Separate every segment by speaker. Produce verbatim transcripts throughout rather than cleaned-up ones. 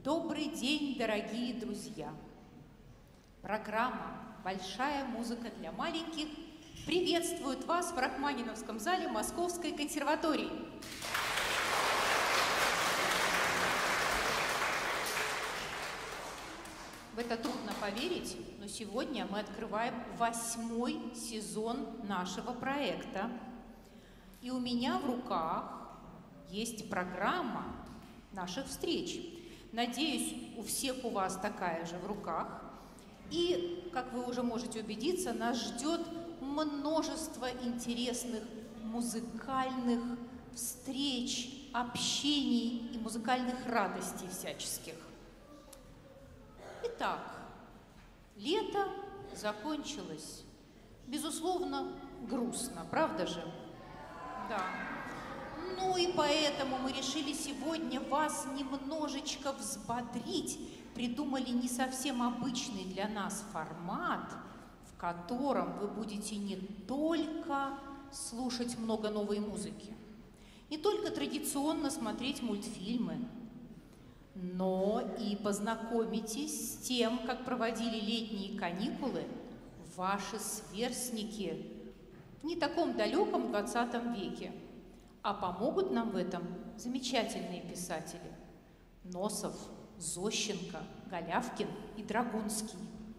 Speaker 1: Добрый день, дорогие друзья! Программа «Большая музыка для маленьких» приветствует вас в Рахманиновском зале Московской консерватории. В это трудно поверить, но сегодня мы открываем восьмой сезон нашего проекта. И у меня в руках есть программа наших встреч. Надеюсь, у всех у вас такая же в руках. И, как вы уже можете убедиться, нас ждет множество интересных музыкальных встреч, общений и музыкальных радостей всяческих. Итак, лето закончилось. Безусловно, грустно, правда же? Да. Ну и поэтому мы решили сегодня вас немножечко взбодрить. Придумали не совсем обычный для нас формат, в котором вы будете не только слушать много новой музыки, не только традиционно смотреть мультфильмы, но и познакомитесь с тем, как проводили летние каникулы ваши сверстники в не таком далеком двадцатом веке. А помогут нам в этом замечательные писатели: Носов, Зощенко, Голявкин и Драгунский.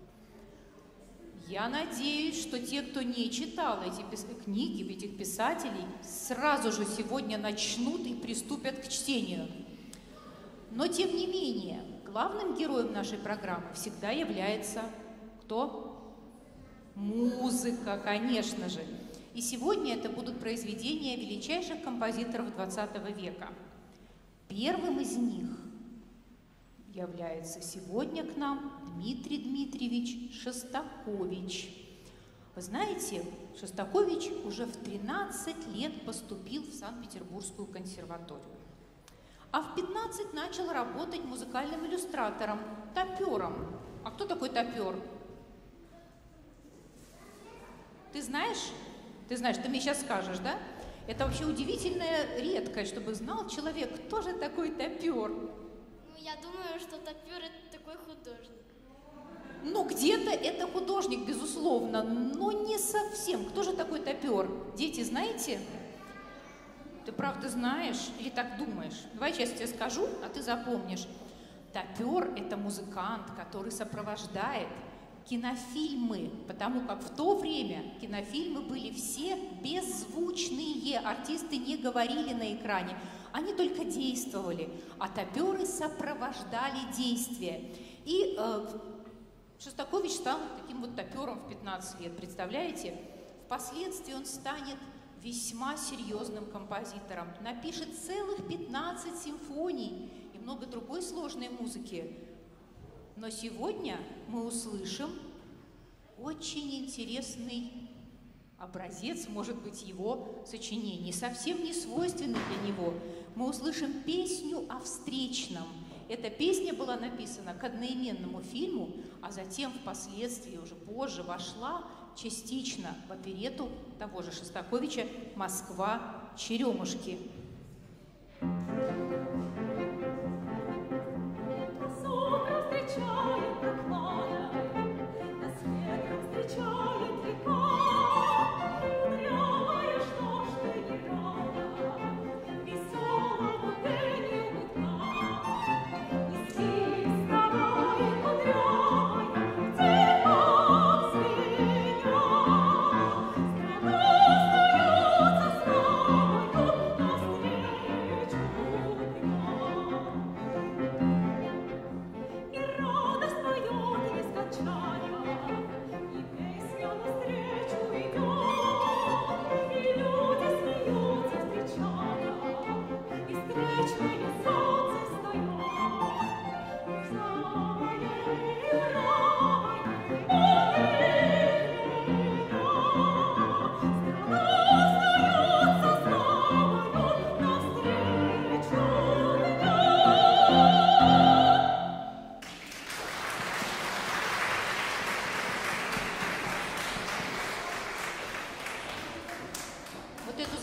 Speaker 1: Я надеюсь, что те, кто не читал эти книги, этих писателей, сразу же сегодня начнут и приступят к чтению. Но, тем не менее, главным героем нашей программы всегда является кто? Музыка, конечно же. И сегодня это будут произведения величайших композиторов двадцатого века. Первым из них является сегодня к нам Дмитрий Дмитриевич Шостакович. Вы знаете, Шостакович уже в тринадцать лет поступил в Санкт-Петербургскую консерваторию. А в пятнадцать начал работать музыкальным иллюстратором, топером. А кто такой топер? Ты знаешь? Ты знаешь, ты мне сейчас скажешь, да? Это вообще удивительная редкость, чтобы знал человек, кто же такой топер.
Speaker 2: Ну, я думаю, что топер — это такой художник.
Speaker 1: Ну, где-то это художник, безусловно, но не совсем. Кто же такой топер? Дети, знаете? Ты правда знаешь или так думаешь? Давай сейчас тебе скажу, а ты запомнишь. Топер — это музыкант, который сопровождает кинофильмы, потому как в то время кинофильмы были все беззвучные, артисты не говорили на экране, они только действовали, а топеры сопровождали действия. И э, Шостакович стал таким вот топером в пятнадцать лет, представляете? Впоследствии он станет весьма серьезным композитором, напишет целых пятнадцать симфоний и много другой сложной музыки. Но сегодня мы услышим очень интересный образец, может быть, его сочинений, совсем не свойственный для него. Мы услышим песню о встречном. Эта песня была написана к одноименному фильму, а затем впоследствии, уже позже, вошла частично в оперетту того же Шостаковича «Москва. Черемушки».
Speaker 3: Встречает прохлада, нас ветром встречает река. Кудрявая, что ж ты не рада, веселому пению гудка. Неси, вставай, кудрявая, тихо звеня. Страна остается с нами, навстречу дня.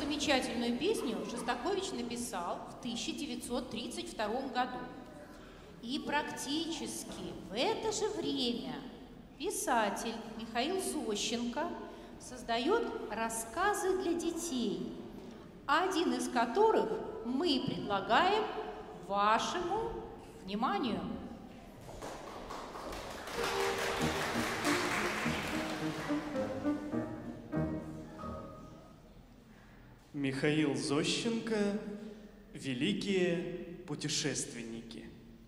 Speaker 1: Замечательную песню Шостакович написал в тысяча девятьсот тридцать втором году. И практически в это же время писатель Михаил Зощенко создает рассказы для детей, один из которых мы предлагаем вашему вниманию.
Speaker 4: Михаил Зощенко «Великие путешественники».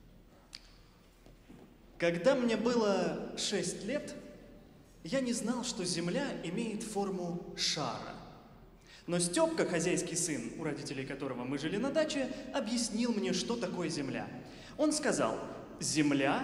Speaker 4: Когда мне было шесть лет, я не знал, что Земля имеет форму шара. Но Степка, хозяйский сын, у родителей которого мы жили на даче, объяснил мне, что такое Земля. Он сказал: Земля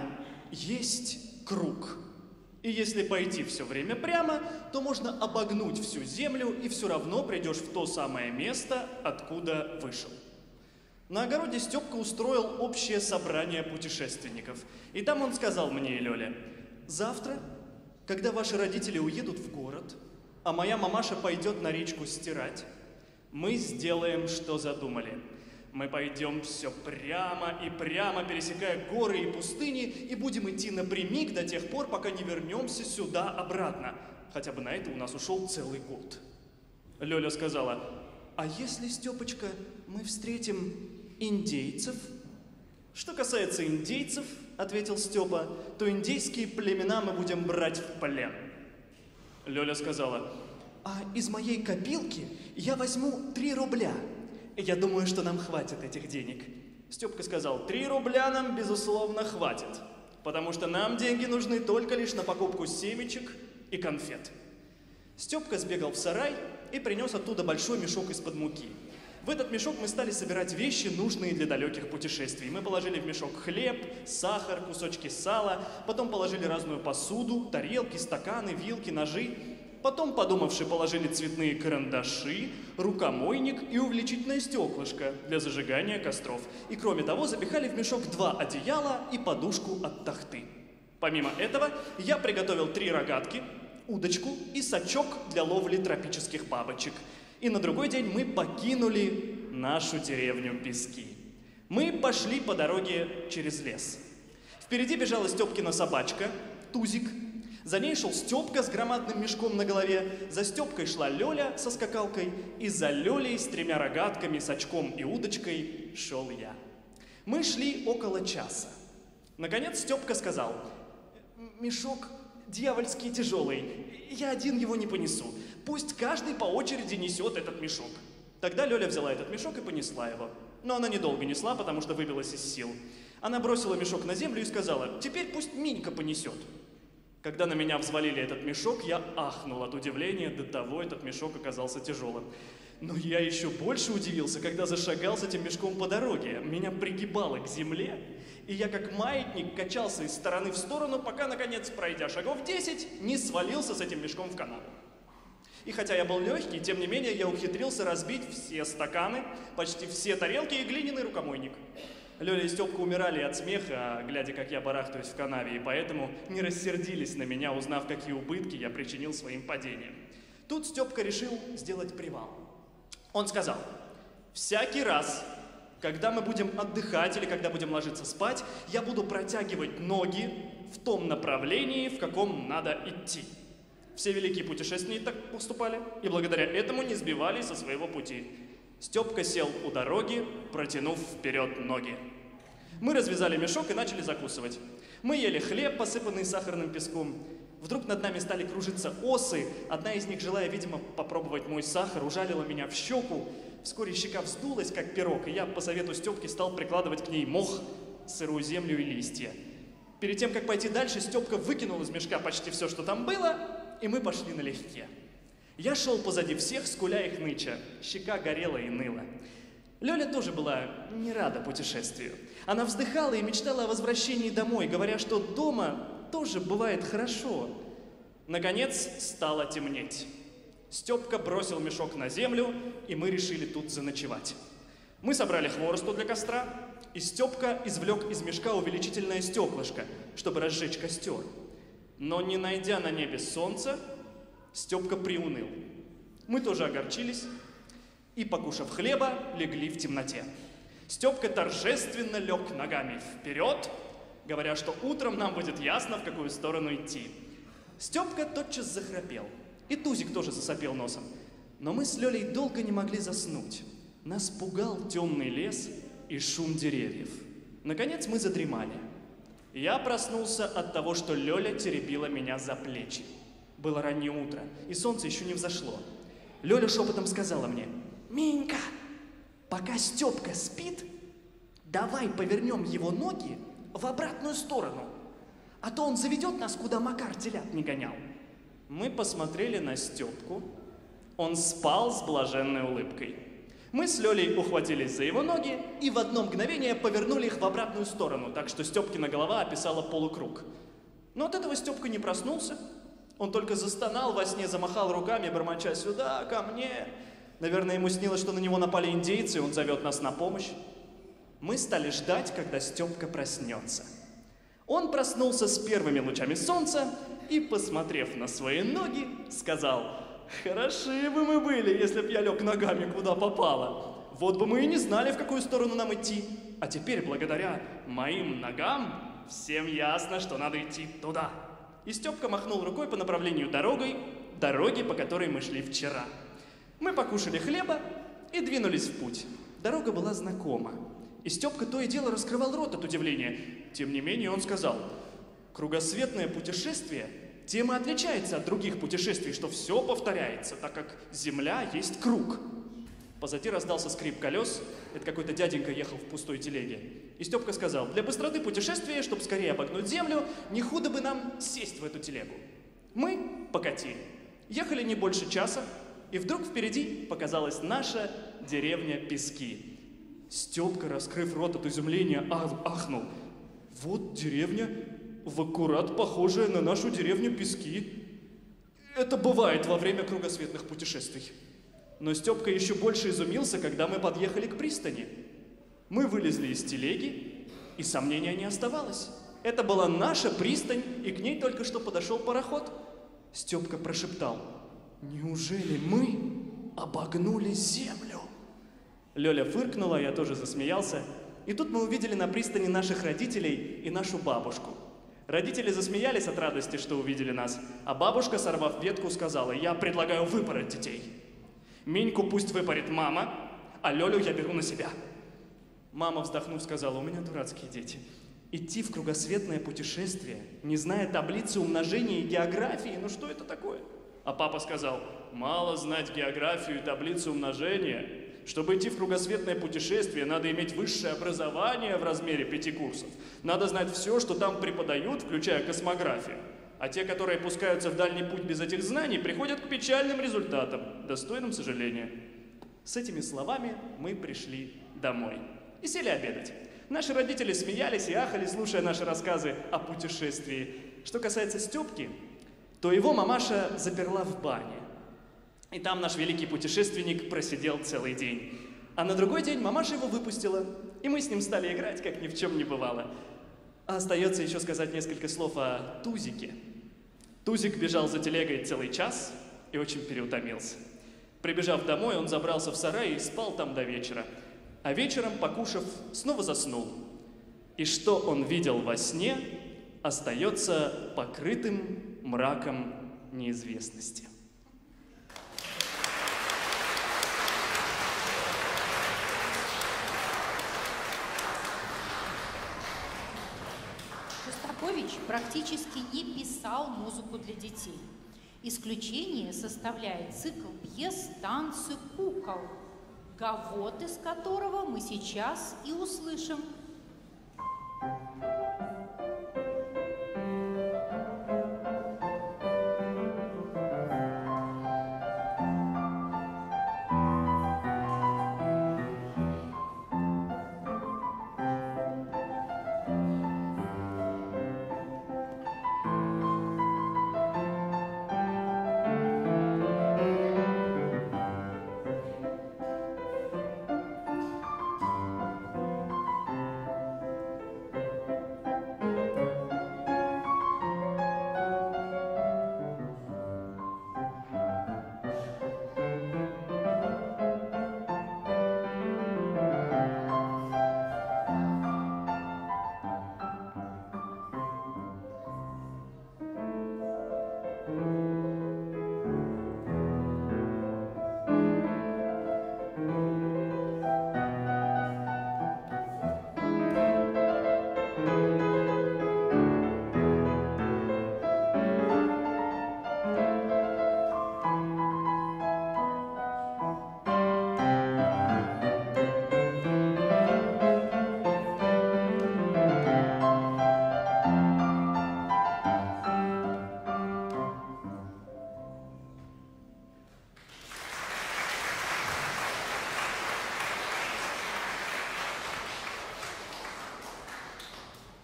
Speaker 4: есть круг. И если пойти все время прямо, то можно обогнуть всю Землю, и все равно придешь в то самое место, откуда вышел. На огороде Степка устроил общее собрание путешественников. И там он сказал мне и Лёле: завтра, когда ваши родители уедут в город, а моя мамаша пойдет на речку стирать, мы сделаем, что задумали. Мы пойдем все прямо и прямо, пересекая горы и пустыни, и будем идти напрямик до тех пор, пока не вернемся сюда обратно. Хотя бы на это у нас ушел целый год. Лёля сказала: а если, Степочка, мы встретим индейцев? Что касается индейцев, ответил Степа, то индейские племена мы будем брать в плен. Лёля сказала: а из моей копилки я возьму три рубля. Я думаю, что нам хватит этих денег. Степка сказал: три рубля нам, безусловно, хватит, потому что нам деньги нужны только лишь на покупку семечек и конфет. Степка сбегал в сарай и принес оттуда большой мешок из-под муки. В этот мешок мы стали собирать вещи, нужные для далеких путешествий. Мы положили в мешок хлеб, сахар, кусочки сала, потом положили разную посуду, тарелки, стаканы, вилки, ножи. Потом, подумавши, положили цветные карандаши, рукомойник и увеличительное стеклышко для зажигания костров. И кроме того, запихали в мешок два одеяла и подушку от тахты. Помимо этого, я приготовил три рогатки, удочку и сачок для ловли тропических бабочек. И на другой день мы покинули нашу деревню Пески. Мы пошли по дороге через лес. Впереди бежала Степкина собачка, Тузик. За ней шел Степка с громадным мешком на голове, за Степкой шла Лёля со скакалкой, и за Лёлей с тремя рогатками, сачком и удочкой шел я. Мы шли около часа. Наконец Степка сказал: мешок дьявольский тяжелый, я один его не понесу, пусть каждый по очереди несет этот мешок. Тогда Лёля взяла этот мешок и понесла его. Но она недолго несла, потому что выбилась из сил. Она бросила мешок на землю и сказала: теперь пусть Минька понесет. Когда на меня взвалили этот мешок, я ахнул от удивления, до того этот мешок оказался тяжелым. Но я еще больше удивился, когда зашагал с этим мешком по дороге. Меня пригибало к земле, и я как маятник качался из стороны в сторону, пока, наконец, пройдя шагов десять, не свалился с этим мешком в канаву. И хотя я был легкий, тем не менее я ухитрился разбить все стаканы, почти все тарелки и глиняный рукомойник. Лёля и Стёпка умирали от смеха, глядя, как я барахтаюсь в канаве, и поэтому не рассердились на меня, узнав, какие убытки я причинил своим падением. Тут Стёпка решил сделать привал. Он сказал: всякий раз, когда мы будем отдыхать или когда будем ложиться спать, я буду протягивать ноги в том направлении, в каком надо идти. Все великие путешественники так поступали, и благодаря этому не сбивались со своего пути. Степка сел у дороги, протянув вперед ноги. Мы развязали мешок и начали закусывать. Мы ели хлеб, посыпанный сахарным песком. Вдруг над нами стали кружиться осы. Одна из них, желая, видимо, попробовать мой сахар, ужалила меня в щеку. Вскоре щека вздулась, как пирог, и я по совету Степки стал прикладывать к ней мох, сырую землю и листья. Перед тем, как пойти дальше, Степка выкинул из мешка почти все, что там было, и мы пошли налегке. Я шел позади всех, скуля их ныча. Щека горела и ныла. Лёля тоже была не рада путешествию. Она вздыхала и мечтала о возвращении домой, говоря, что дома тоже бывает хорошо. Наконец стало темнеть. Степка бросил мешок на землю, и мы решили тут заночевать. Мы собрали хворосту для костра, и Степка извлек из мешка увеличительное стеклышко, чтобы разжечь костер. Но не найдя на небе солнца, Степка приуныл. Мы тоже огорчились и, покушав хлеба, легли в темноте. Степка торжественно лег ногами вперед, говоря, что утром нам будет ясно, в какую сторону идти. Степка тотчас захрапел, и Тузик тоже засопел носом. Но мы с Лёлей долго не могли заснуть. Нас пугал темный лес и шум деревьев. Наконец мы задремали. Я проснулся от того, что Лёля теребила меня за плечи. Было раннее утро, и солнце еще не взошло. Лёля шепотом сказала мне: «Минька, пока Степка спит, давай повернем его ноги в обратную сторону, а то он заведет нас, куда Макар телят не гонял». Мы посмотрели на Степку. Он спал с блаженной улыбкой. Мы с Лёлей ухватились за его ноги и в одно мгновение повернули их в обратную сторону, так что Степкина голова описала полукруг. Но от этого Степка не проснулся. Он только застонал во сне, замахал руками, бормоча: «Сюда, ко мне». Наверное, ему снилось, что на него напали индейцы, и он зовет нас на помощь. Мы стали ждать, когда Степка проснется. Он проснулся с первыми лучами солнца и, посмотрев на свои ноги, сказал: «Хороши бы мы были, если б я лег ногами куда попало. Вот бы мы и не знали, в какую сторону нам идти. А теперь, благодаря моим ногам, всем ясно, что надо идти туда». И Степка махнул рукой по направлению дорогой, дороги, по которой мы шли вчера. Мы покушали хлеба и двинулись в путь. Дорога была знакома. И Степка то и дело раскрывал рот от удивления. Тем не менее он сказал: «Кругосветное путешествие тем и отличается от других путешествий, что все повторяется, так как Земля есть круг». Позади раздался скрип колес. Это какой-то дяденька ехал в пустой телеге. И Степка сказал: «Для быстроты путешествия, чтобы скорее обогнуть Землю, не худо бы нам сесть в эту телегу». Мы покатили. Ехали не больше часа, и вдруг впереди показалась наша деревня Пески. Степка, раскрыв рот от изумления, ах, ахнул: «Вот деревня, в аккурат похожая на нашу деревню Пески. Это бывает во время кругосветных путешествий». Но Степка еще больше изумился, когда мы подъехали к пристани. Мы вылезли из телеги, и сомнения не оставалось. Это была наша пристань, и к ней только что подошел пароход. Степка прошептал: «Неужели мы обогнули Землю?» Лёля фыркнула, я тоже засмеялся. И тут мы увидели на пристани наших родителей и нашу бабушку. Родители засмеялись от радости, что увидели нас, а бабушка, сорвав ветку, сказала: «Я предлагаю выпороть детей. Миньку пусть выпорит мама, а Лёлю я беру на себя». Мама, вздохнув, сказала: «У меня дурацкие дети. Идти в кругосветное путешествие, не зная таблицы умножения и географии, ну что это такое?» А папа сказал: «Мало знать географию и таблицу умножения. Чтобы идти в кругосветное путешествие, надо иметь высшее образование в размере пяти курсов. Надо знать все, что там преподают, включая космографию. А те, которые пускаются в дальний путь без этих знаний, приходят к печальным результатам, достойным сожаления». С этими словами мы пришли домой и сели обедать. Наши родители смеялись и ахали, слушая наши рассказы о путешествии. Что касается Степки, то его мамаша заперла в бане. И там наш великий путешественник просидел целый день. А на другой день мамаша его выпустила, и мы с ним стали играть, как ни в чем не бывало. А остается еще сказать несколько слов о Тузике. Тузик бежал за телегой целый час и очень переутомился. Прибежав домой, он забрался в сарай и спал там до вечера. А вечером, покушав, снова заснул. И что он видел во сне, остается покрытым мраком неизвестности.
Speaker 1: Шостакович практически не писал музыку для детей. Исключение составляет цикл пьес «Танцы кукол», гавот из которого мы сейчас и услышим.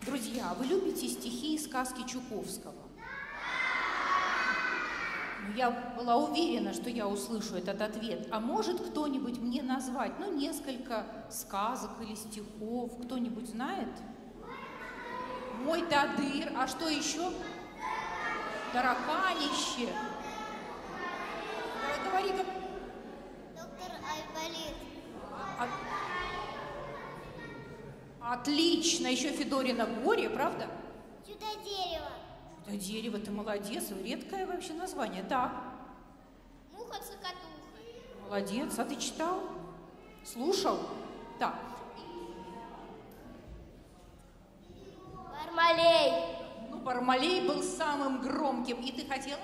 Speaker 1: Друзья, вы любите стихи и сказки Чуковского? Ну, я была уверена, что я услышу этот ответ. А может кто-нибудь мне назвать, ну, несколько сказок или стихов? Кто-нибудь знает? Мой Дадыр. А что еще? Тараканище. Говори, как...
Speaker 2: Доктор Айболит.
Speaker 1: От... Отлично. Еще Федорина горе, правда?
Speaker 2: Чудо-дерево.
Speaker 1: Да, дерево, ты молодец. Редкое вообще название. Так.
Speaker 2: Муха-цокотуха.
Speaker 1: Молодец. А ты читал? Слушал? Так.
Speaker 2: Бармалей.
Speaker 1: Ну, Бармалей был самым громким. И ты хотела?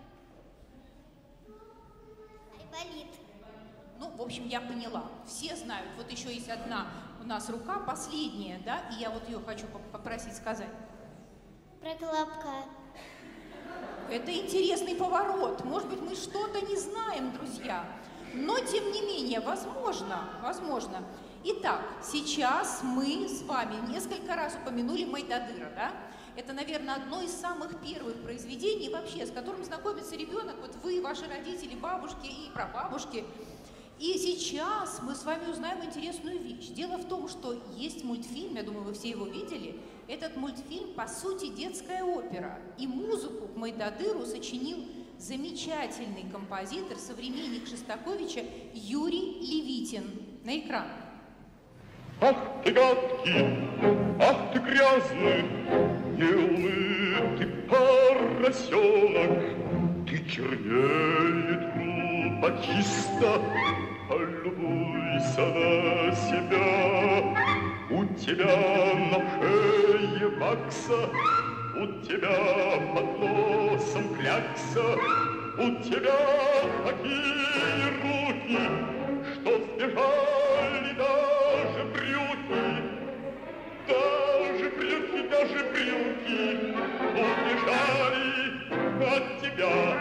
Speaker 2: Айболит.
Speaker 1: Ну, в общем, я поняла. Все знают. Вот еще есть одна у нас рука, последняя, да? И я вот ее хочу попросить сказать.
Speaker 2: Про Колобка.
Speaker 1: Это интересный поворот. Может быть, мы что-то не знаем, друзья. Но, тем не менее, возможно, возможно. Итак, сейчас мы с вами несколько раз упомянули Мойдодыра, да? Это, наверное, одно из самых первых произведений вообще, с которым знакомится ребенок, вот вы, ваши родители, бабушки и прабабушки. И сейчас мы с вами узнаем интересную вещь. Дело в том, что есть мультфильм, я думаю, вы все его видели. Этот мультфильм, по сути, детская опера. И музыку к Мойдодыру сочинил замечательный композитор, современник Шостаковича Юрий Левитин. На экран.
Speaker 5: Ах ты гадкий, ах ты грязный, неумытый поросенок, ты чернее трупа чисто, полюбуйся на себя. У тебя на шее вакса, у тебя под носом клякса, у тебя такие руки, что сбежали даже брюки, даже брюки, даже брюки убежали от тебя.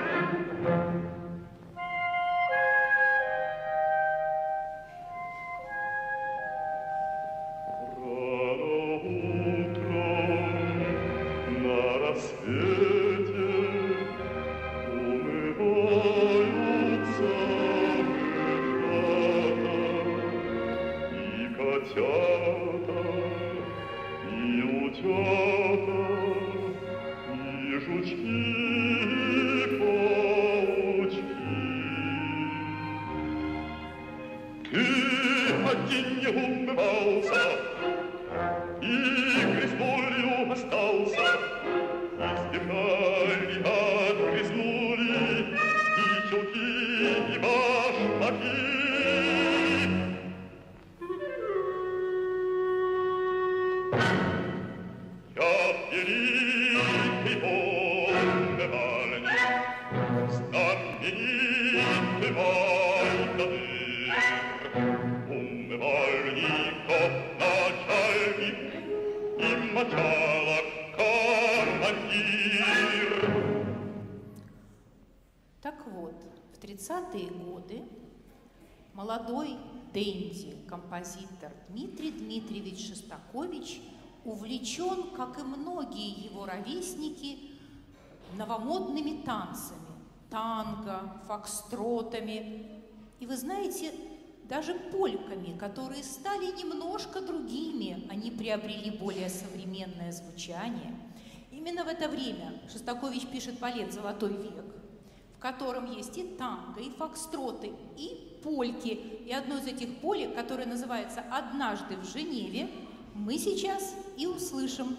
Speaker 1: Так вот, в тридцатые годы молодой денди, композитор Дмитрий Дмитриевич Шостакович увлечен, как и многие его ровесники, новомодными танцами, танго, фокстротами и, вы знаете, даже польками, которые стали немножко другими, они приобрели более современное звучание. Именно в это время Шостакович пишет балет «Золотой век», в котором есть и танго, и фокстроты, и польки. И одно из этих полек, которое называется «Однажды в Женеве», мы сейчас и услышим.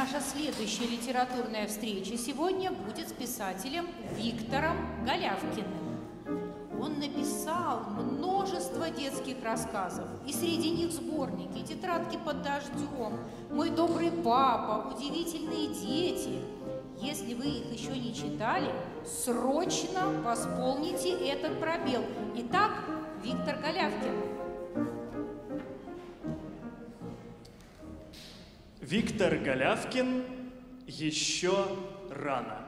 Speaker 1: Наша следующая литературная встреча сегодня будет с писателем Виктором Голявкиным. Он написал множество детских рассказов, и среди них сборники «Тетрадки под дождем», «Мой добрый папа», «Удивительные дети». Если вы их еще не читали, срочно восполните этот пробел. Итак, Виктор Голявкин.
Speaker 4: Виктор Голявкин «Еще рано».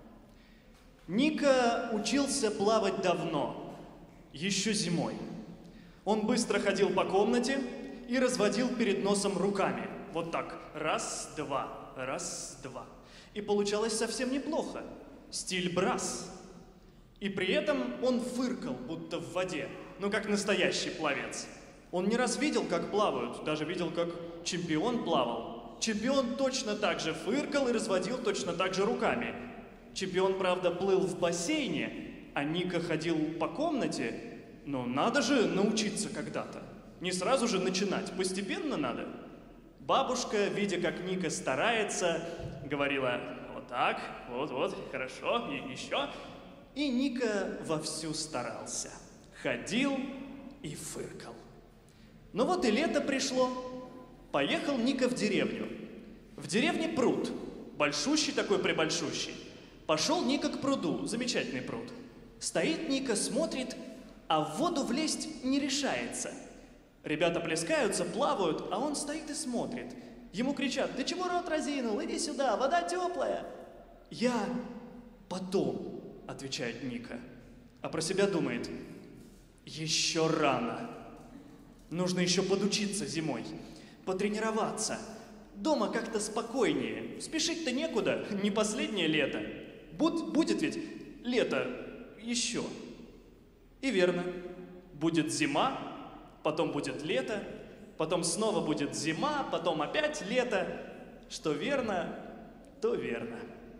Speaker 4: Ника учился плавать давно, еще зимой. Он быстро ходил по комнате и разводил перед носом руками. Вот так. Раз, два, раз, два. И получалось совсем неплохо. Стиль брас. И при этом он фыркал, будто в воде, ну как настоящий пловец. Он не раз видел, как плавают, даже видел, как чемпион плавал. Чемпион точно так же фыркал и разводил точно так же руками. Чемпион, правда, плыл в бассейне, а Ника ходил по комнате. Но надо же научиться когда-то. Не сразу же начинать, постепенно надо. Бабушка, видя, как Ника старается, говорила: вот так, вот-вот, хорошо, и еще. И Ника вовсю старался. Ходил и фыркал. Но вот и лето пришло. Поехал Ника в деревню. В деревне пруд. Большущий такой прибольшущий. Пошел Ника к пруду. Замечательный пруд. Стоит Ника, смотрит, а в воду влезть не решается. Ребята плескаются, плавают, а он стоит и смотрит. Ему кричат: ты чего рот разинул? Иди сюда, вода теплая. Я потом, отвечает Ника. А про себя думает: еще рано. Нужно еще подучиться зимой, потренироваться. Дома как-то спокойнее. Спешить-то некуда, не последнее лето. Буд, будет ведь лето еще. И верно, будет зима, потом будет лето, потом снова будет зима, потом опять лето. Что верно, то верно.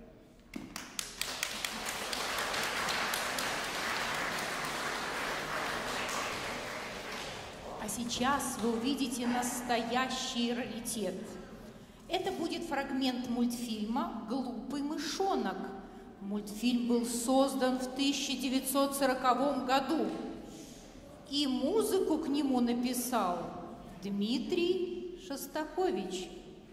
Speaker 1: А сейчас вы увидите настоящий раритет. Это будет фрагмент мультфильма «Глупый мышонок». Мультфильм был создан в тысяча девятьсот сороковом году. И музыку к нему написал Дмитрий Шостакович.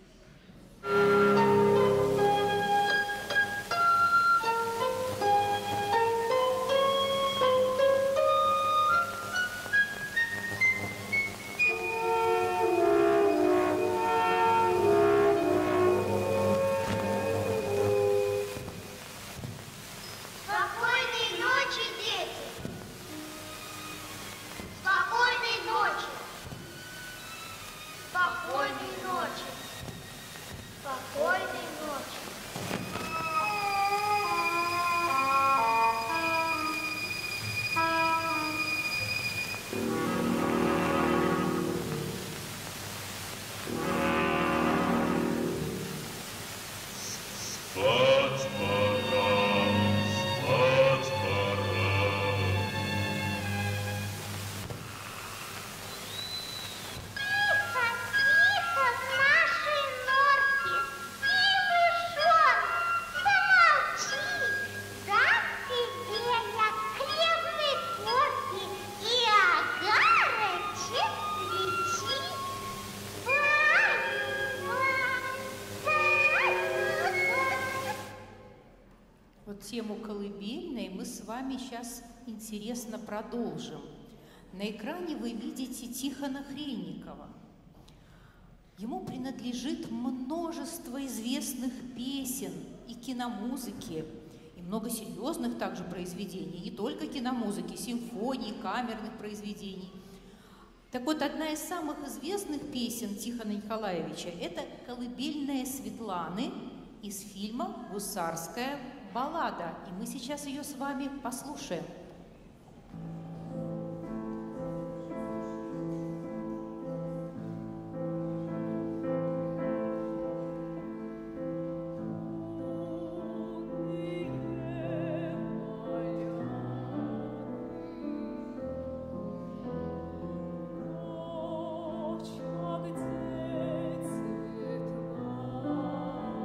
Speaker 1: Тему колыбельной мы с вами сейчас интересно продолжим. На экране вы видите Тихона Хренникова. Ему принадлежит множество известных песен и киномузыки, и много серьезных также произведений, не только киномузыки, симфоний, камерных произведений. Так вот, одна из самых известных песен Тихона Николаевича – это «Колыбельная Светланы» из фильма «Гусарская баллада». И мы сейчас ее с вами послушаем.
Speaker 3: Ночь, а где цветла?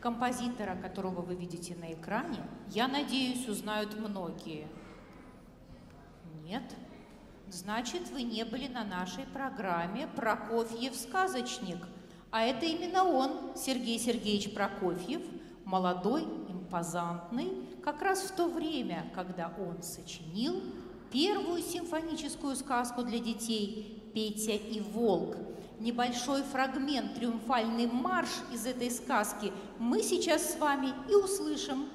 Speaker 1: Композитора, которого вы видите на экране, я надеюсь, узнают многие. Нет? Значит, вы не были на нашей программе «Прокофьев сказочник». А это именно он, Сергей Сергеевич Прокофьев, молодой, импозантный, как раз в то время, когда он сочинил первую симфоническую сказку для детей «Петя и волк». Небольшой фрагмент, триумфальный марш из этой сказки мы сейчас с вами и услышим.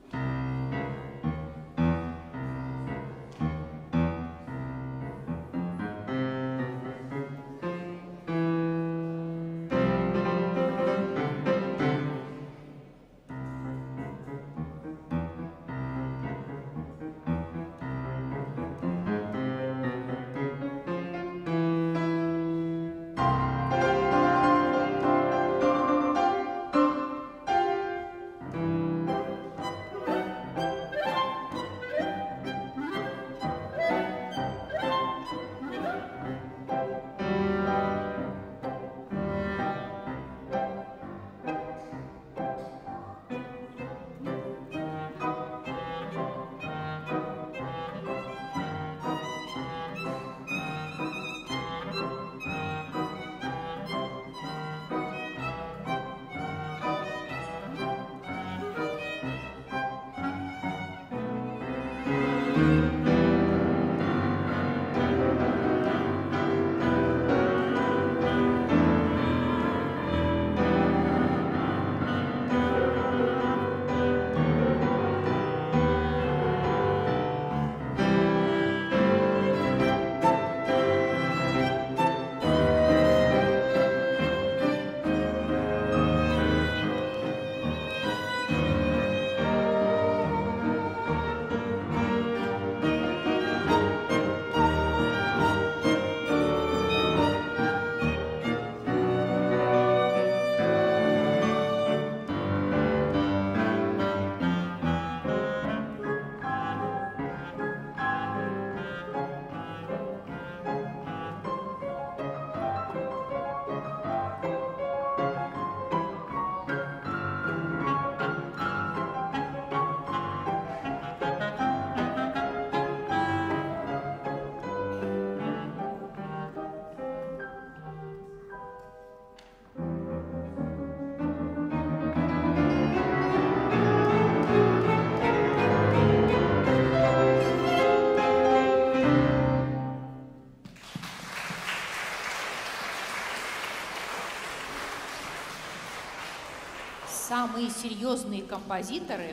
Speaker 1: Самые серьезные композиторы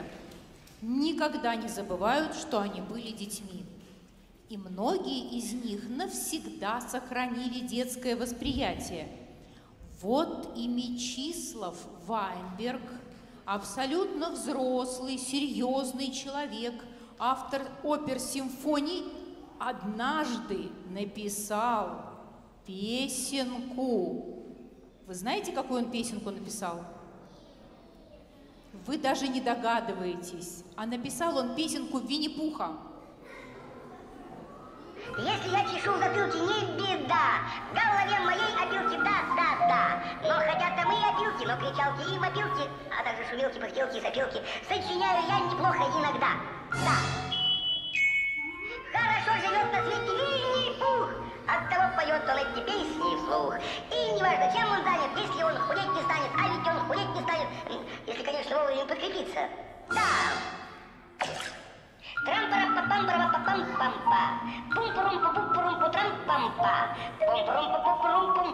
Speaker 1: никогда не забывают, что они были детьми. И многие из них навсегда сохранили детское восприятие. Вот и Мечислав Вайнберг, абсолютно взрослый, серьезный человек, автор опер-симфоний, однажды написал песенку. Вы знаете, какую он песенку написал? Вы даже не догадываетесь. А написал он песенку Винни-Пуха.
Speaker 6: Если я чешу в затылке, не беда. В голове моей опилки, да-да-да. Но хотя там и опилки, но кричалки и вопилки, а также шумелки, пыхтелки и сопилки, сочиняю я неплохо иногда. Да. Хорошо живет на свете Винни-Пух. Оттого поет он эти песни вслух. И неважно, чем он занят, если он худеть не станет, а ведь он худеть не станет, если, конечно, вовремя подкрепиться. Да. Трам-пара-па-пам-пара-па-пам-пам-па. Пум-пурум-пу-пум-пурум-пу-трам-пам-па. Пум-пурум-пу-пу-пурум-пум.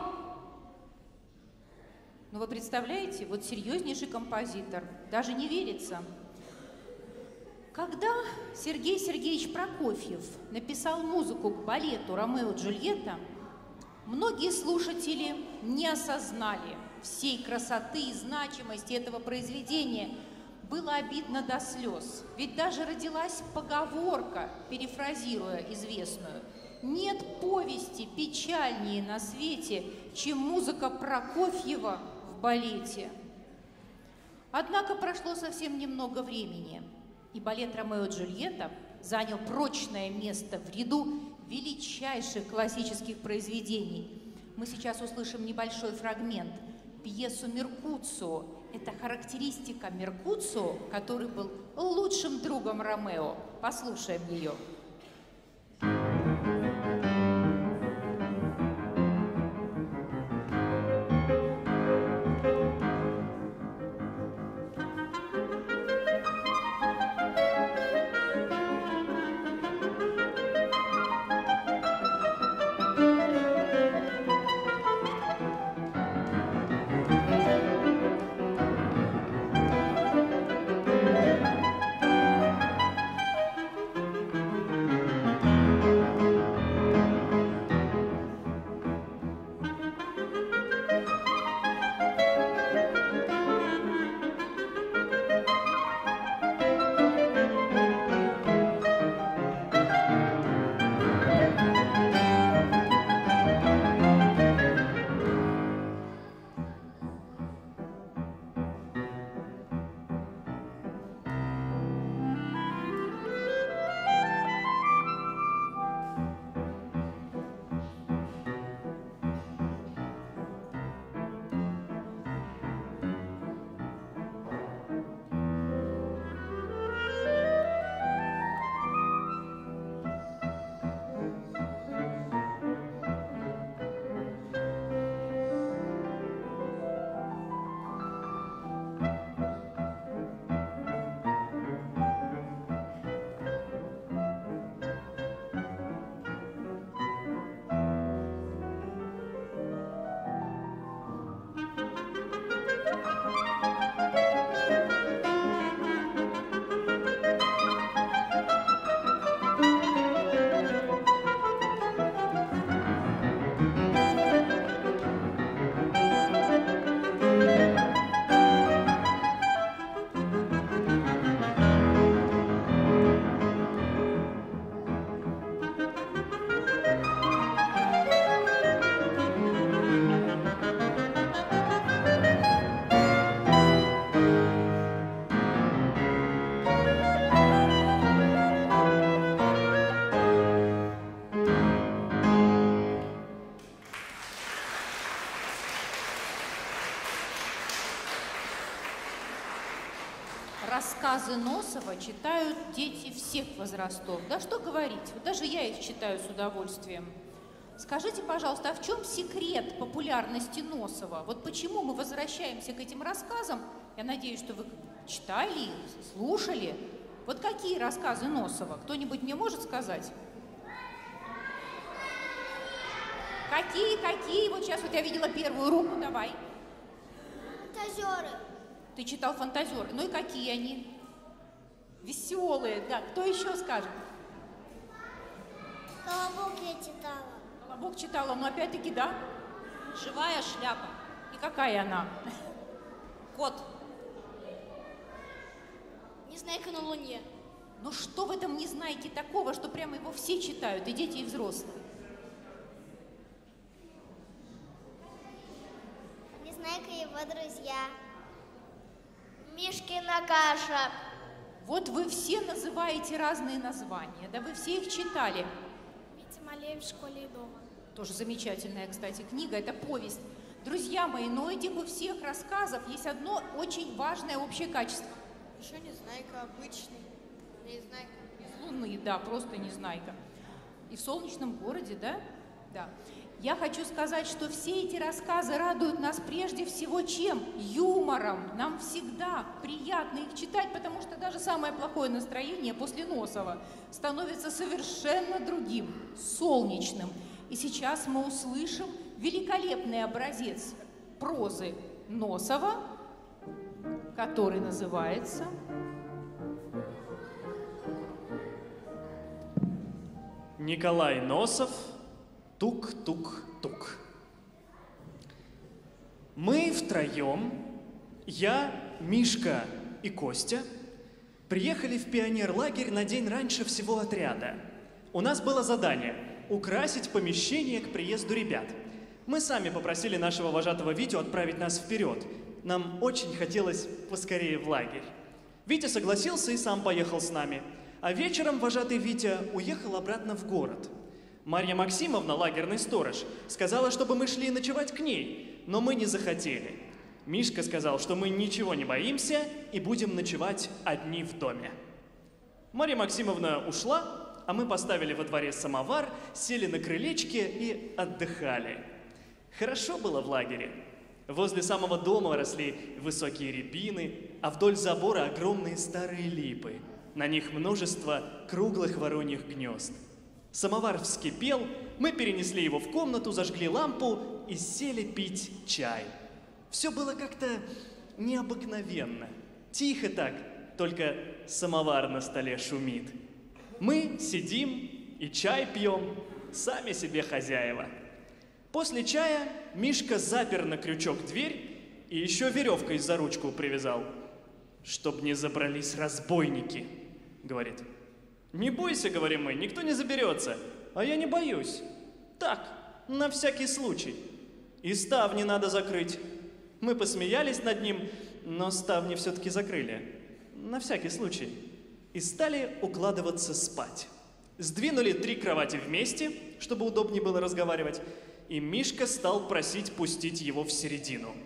Speaker 1: Ну вы представляете, вот серьезнейший композитор, даже не верится. Когда Сергей Сергеевич Прокофьев написал музыку к балету «Ромео и Джульетта», многие слушатели не осознали всей красоты и значимости этого произведения. Было обидно до слез. Ведь даже родилась поговорка, перефразируя известную: «Нет повести печальнее на свете, чем музыка Прокофьева в балете». Однако прошло совсем немного времени, и балет «Ромео и Джульетта» занял прочное место в ряду величайших классических произведений. Мы сейчас услышим небольшой фрагмент, пьесу «Меркуцио» Это характеристика Меркуцио, который был лучшим другом Ромео. Послушаем ее. Рассказы Носова читают дети всех возрастов. Да что говорить, вот даже я их читаю с удовольствием. Скажите, пожалуйста, а в чем секрет популярности Носова? Вот почему мы возвращаемся к этим рассказам? Я надеюсь, что вы читали их, слушали. Вот какие рассказы Носова? Кто-нибудь мне может сказать? Какие, какие? Вот сейчас вот я видела первую руку, давай.
Speaker 2: Фантазеры.
Speaker 1: Ты читал «Фантазеры». Ну и какие они? Веселые, да. Кто еще скажет?
Speaker 2: Колобок я читала.
Speaker 1: Колобок читала, но опять-таки, да.
Speaker 7: Живая шляпа.
Speaker 1: И какая она?
Speaker 7: Кот.
Speaker 2: Незнайка на Луне.
Speaker 1: Ну что в этом не знаете такого, что прямо его все читают, и дети, и взрослые?
Speaker 2: Незнайка и его друзья. Мишкина каша.
Speaker 1: Вот вы все называете разные названия, да, вы все их читали.
Speaker 2: Витя Малеев в школе и дома.
Speaker 1: Тоже замечательная, кстати, книга, это повесть. Друзья мои, но этих у всех рассказов есть одно очень важное общее качество.
Speaker 2: Еще Незнайка обычный. Незнайка.
Speaker 1: Безлунный, да, просто Незнайка. И в «Солнечном городе», да? Да. Я хочу сказать, что все эти рассказы радуют нас прежде всего чем? Юмором. Нам всегда приятно их читать, потому что даже самое плохое настроение после Носова становится совершенно другим, солнечным. И сейчас мы услышим великолепный образец прозы Носова, который называется
Speaker 4: Николай Носов. Тук-тук-тук. Мы втроем, я, Мишка и Костя, приехали в пионерлагерь на день раньше всего отряда. У нас было задание – украсить помещение к приезду ребят. Мы сами попросили нашего вожатого Витю отправить нас вперед. Нам очень хотелось поскорее в лагерь. Витя согласился и сам поехал с нами. А вечером вожатый Витя уехал обратно в город. Марья Максимовна, лагерный сторож, сказала, чтобы мы шли ночевать к ней, но мы не захотели. Мишка сказал, что мы ничего не боимся и будем ночевать одни в доме. Марья Максимовна ушла, а мы поставили во дворе самовар, сели на крылечке и отдыхали. Хорошо было в лагере. Возле самого дома росли высокие рябины, а вдоль забора огромные старые липы. На них множество круглых вороньих гнезд. Самовар вскипел, мы перенесли его в комнату, зажгли лампу и сели пить чай. Все было как-то необыкновенно. Тихо так, только самовар на столе шумит. Мы сидим и чай пьем, сами себе хозяева. После чая Мишка запер на крючок дверь и еще веревкой за ручку привязал. «Чтоб не забрались разбойники», — говорит. «Не бойся», — говорим мы, — «никто не заберется». «А я не боюсь. Так, на всякий случай. И ставни надо закрыть». Мы посмеялись над ним, но ставни все-таки закрыли. На всякий случай. И стали укладываться спать. Сдвинули три кровати вместе, чтобы удобнее было разговаривать, и Мишка стал просить пустить его в середину.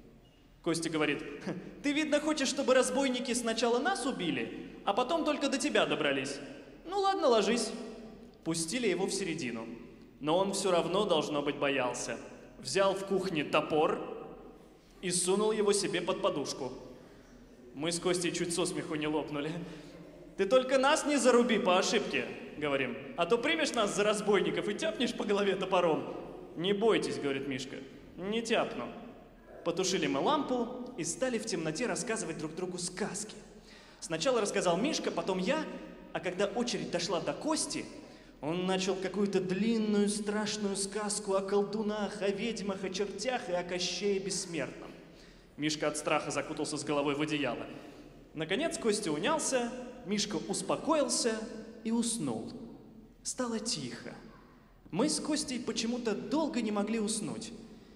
Speaker 4: Костя говорит: «Ты, видно, хочешь, чтобы разбойники сначала нас убили, а потом только до тебя добрались. Ну ладно, ложись». Пустили его в середину. Но он все равно, должно быть, боялся. Взял в кухне топор и сунул его себе под подушку. Мы с Костей чуть со смеху не лопнули. «Ты только нас не заруби по ошибке», — говорим, «а то примешь нас за разбойников и тяпнешь по голове топором». «Не бойтесь», — говорит Мишка, — «не тяпну». Потушили мы лампу и стали в темноте рассказывать друг другу сказки. Сначала рассказал Мишка, потом я, а когда очередь дошла до Кости, он начал какую-то длинную страшную сказку о колдунах, о ведьмах, о чертях и о Кощее Бессмертном. Мишка от страха закутался с головой в одеяло. Наконец Костя унялся, Мишка успокоился и уснул. Стало тихо. Мы с Костей почему-то долго не могли уснуть.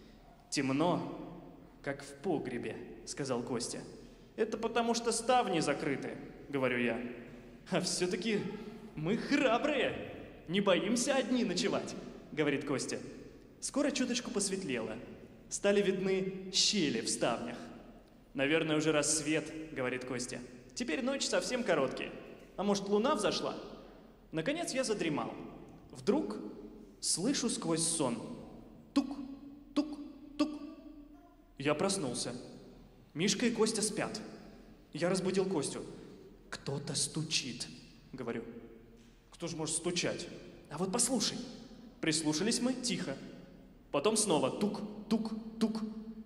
Speaker 4: «Темно, как в погребе», — сказал Костя. «Это потому что ставни закрыты», — говорю я. «А все-таки мы храбрые, не боимся одни ночевать», — говорит Костя. Скоро чуточку посветлело. Стали видны щели в ставнях. «Наверное, уже рассвет», — говорит Костя. «Теперь ночь совсем короткая. А может, луна взошла?» Наконец я задремал. Вдруг слышу сквозь сон: тук, тук, тук. Я проснулся. Мишка и Костя спят. Я разбудил Костю. «Кто-то стучит», — говорю. «Кто же может стучать?» «А вот послушай». Прислушались мы, тихо. Потом снова тук, тук, тук.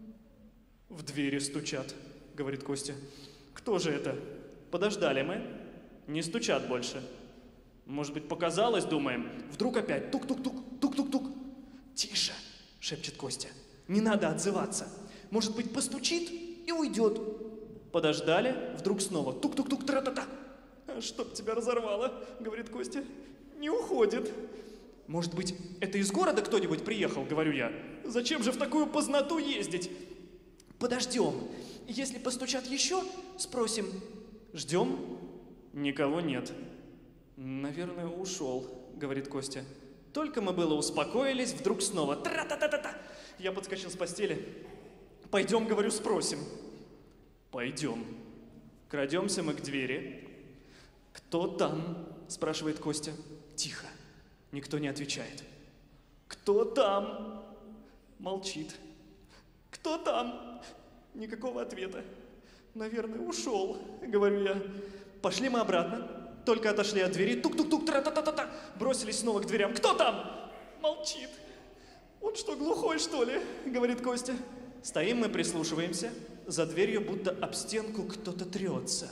Speaker 4: «В двери стучат», — говорит Костя. «Кто же это?» Подождали мы. Не стучат больше. Может быть, показалось, думаем. Вдруг опять тук-тук-тук, тук-тук-тук. «Тише», — шепчет Костя. «Не надо отзываться. Может быть, постучит и уйдет». Подождали, вдруг снова тук-тук-тук, тра-та-та. «Чтоб тебя разорвало», — говорит Костя. «Не уходит». «Может быть, это из города кто-нибудь приехал?» — говорю я. «Зачем же в такую познату ездить?» «Подождем. Если постучат еще, спросим». Ждем. Никого нет. «Наверное, ушел», — говорит Костя. Только мы было успокоились, вдруг снова тра-та-та-та-та. Я подскочил с постели. «Пойдем, — говорю, — спросим». «Пойдем». Крадемся мы к двери. «Кто там?» — спрашивает Костя. Тихо. Никто не отвечает. «Кто там?» Молчит. «Кто там?» Никакого ответа. «Наверное, ушел», — говорю я. Пошли мы обратно. Только отошли от двери. Тук-тук-тук, тра-та-та-та-та. Бросились снова к дверям. «Кто там?» Молчит. «Он что, глухой, что ли?» — говорит Костя. Стоим мы, прислушиваемся. За дверью будто об стенку кто-то трется.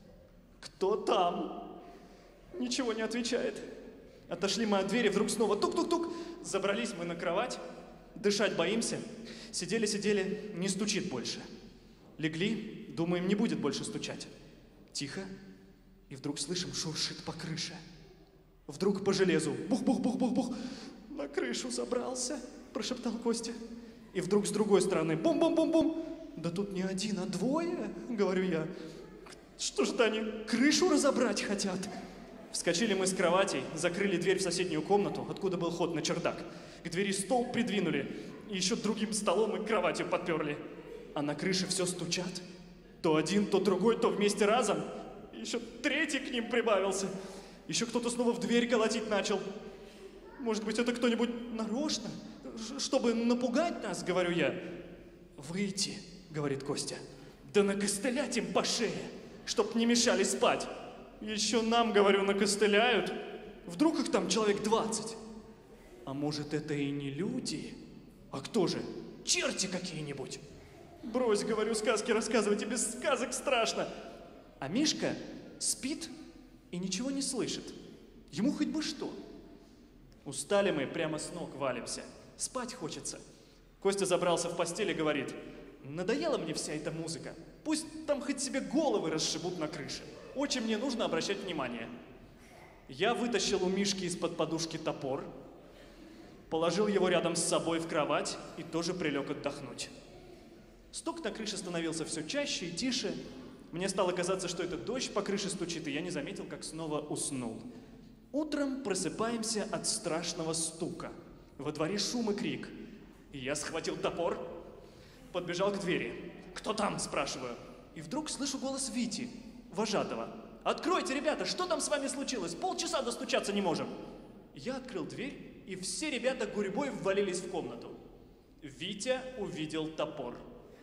Speaker 4: «Кто там?» Ничего не отвечает. Отошли мы от двери, вдруг снова тук-тук-тук. Забрались мы на кровать. Дышать боимся. Сидели-сидели, не стучит больше. Легли, думаем, не будет больше стучать. Тихо. И вдруг слышим, шуршит по крыше. Вдруг по железу. Бух-бух-бух-бух-бух. «На крышу забрался», — прошептал Костя. И вдруг с другой стороны бум-бум-бум-бум. «Да тут не один, а двое», — говорю я. «Что ж-то они крышу разобрать хотят?» Вскочили мы с кроватей, закрыли дверь в соседнюю комнату, откуда был ход на чердак. К двери стол придвинули, и еще другим столом и кроватью подперли. а на крыше все стучат. То один, то другой, то вместе разом. Еще третий к ним прибавился. Еще кто-то снова в дверь колотить начал. Может быть, это кто-нибудь нарочно, чтобы напугать нас, говорю я. Выйти, говорит Костя, да накостылять им по шее, чтоб не мешали спать. Еще нам, говорю, накостыляют. Вдруг их там человек двадцать. А может, это и не люди? А кто же? Черти какие-нибудь. Брось, говорю, сказки рассказывайте, без сказок страшно. А Мишка спит и ничего не слышит. Ему хоть бы что. Устали мы, прямо с ног валимся. Спать хочется. Костя забрался в постель и говорит: надоела мне вся эта музыка. Пусть там хоть себе головы расшибут на крыше. Очень мне нужно обращать внимание. Я вытащил у Мишки из-под подушки топор, положил его рядом с собой в кровать и тоже прилег отдохнуть. Стук на крыше становился все чаще и тише. Мне стало казаться, что это дождь по крыше стучит, и я не заметил, как снова уснул. Утром просыпаемся от страшного стука. Во дворе шум и крик. И я схватил топор, подбежал к двери. «Кто там?» – спрашиваю. И вдруг слышу голос Вити, вожатого. «Откройте, ребята, что там с вами случилось? Полчаса достучаться не можем!» Я открыл дверь, и все ребята гурьбой ввалились в комнату. Витя увидел топор.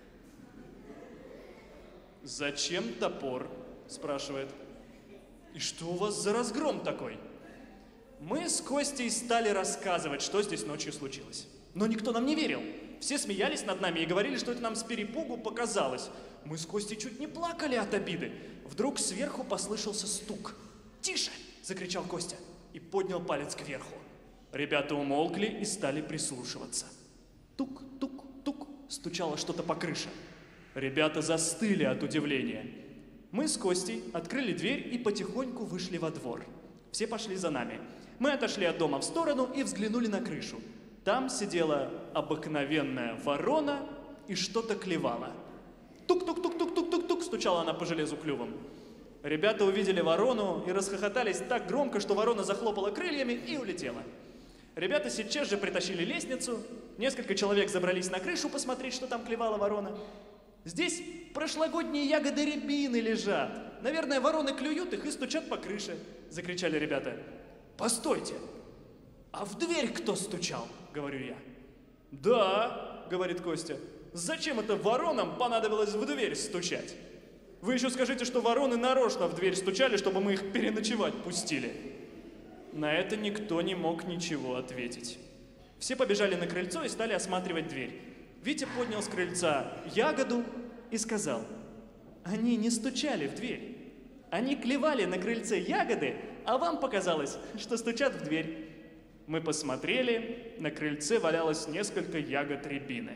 Speaker 4: «Зачем топор?» – спрашивает. «И что у вас за разгром такой?» Мы с Костей стали рассказывать, что здесь ночью случилось. Но никто нам не верил. Все смеялись над нами и говорили, что это нам с перепугу показалось. Мы с Костей чуть не плакали от обиды. Вдруг сверху послышался стук. «Тише!» – закричал Костя и поднял палец кверху. Ребята умолкли и стали прислушиваться. Тук-тук-тук стучало что-то по крыше. Ребята застыли от удивления. Мы с Костей открыли дверь и потихоньку вышли во двор. Все пошли за нами. Мы отошли от дома в сторону и взглянули на крышу. Там сидела обыкновенная ворона и что-то клевала. Тук-тук-тук-тук-тук-тук-тук стучала она по железу клювом. Ребята увидели ворону и расхохотались так громко, что ворона захлопала крыльями и улетела. Ребята сейчас же притащили лестницу. Несколько человек забрались на крышу посмотреть, что там клевала ворона. Здесь прошлогодние ягоды рябины лежат. Наверное, вороны клюют их и стучат по крыше, закричали ребята. Постойте, а в дверь кто стучал? Говорю я. Да, говорит Костя. Зачем это воронам понадобилось в дверь стучать? Вы еще скажите, что вороны нарочно в дверь стучали, чтобы мы их переночевать пустили. На это никто не мог ничего ответить. Все побежали на крыльцо и стали осматривать дверь. Витя поднял с крыльца ягоду и сказал: они не стучали в дверь. Они клевали на крыльце ягоды, а вам показалось, что стучат в дверь. Мы посмотрели, на крыльце валялось несколько ягод рябины.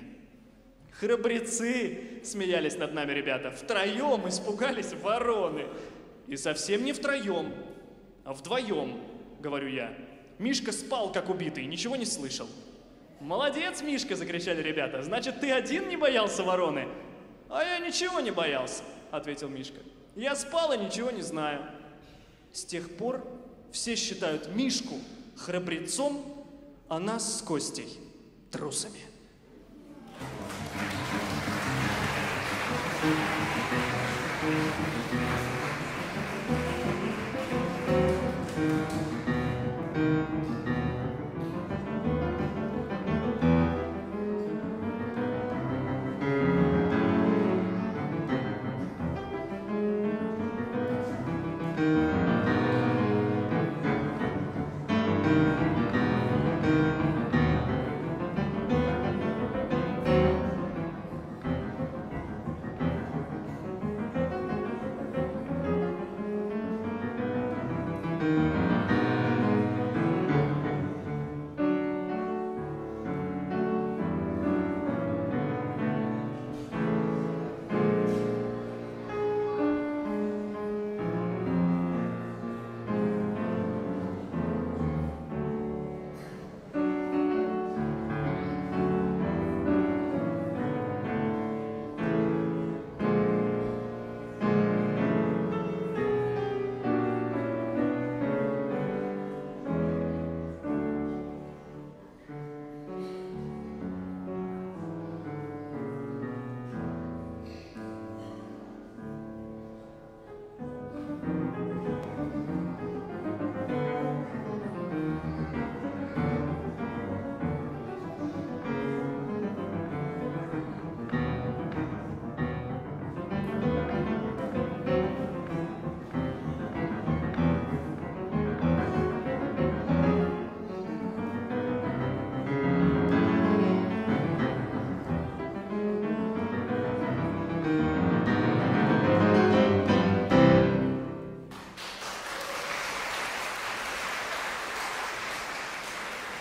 Speaker 4: Храбрецы, смеялись над нами ребята, втроем испугались вороны. И совсем не втроем, а вдвоем, говорю я. Мишка спал, как убитый, ничего не слышал. «Молодец, Мишка!» – закричали ребята. «Значит, ты один не боялся вороны?» «А я ничего не боялся», – ответил Мишка. «Я спал и ничего не знаю». С тех пор все считают Мишку храбрецом, а нас с Костей трусами.
Speaker 8: Thank you.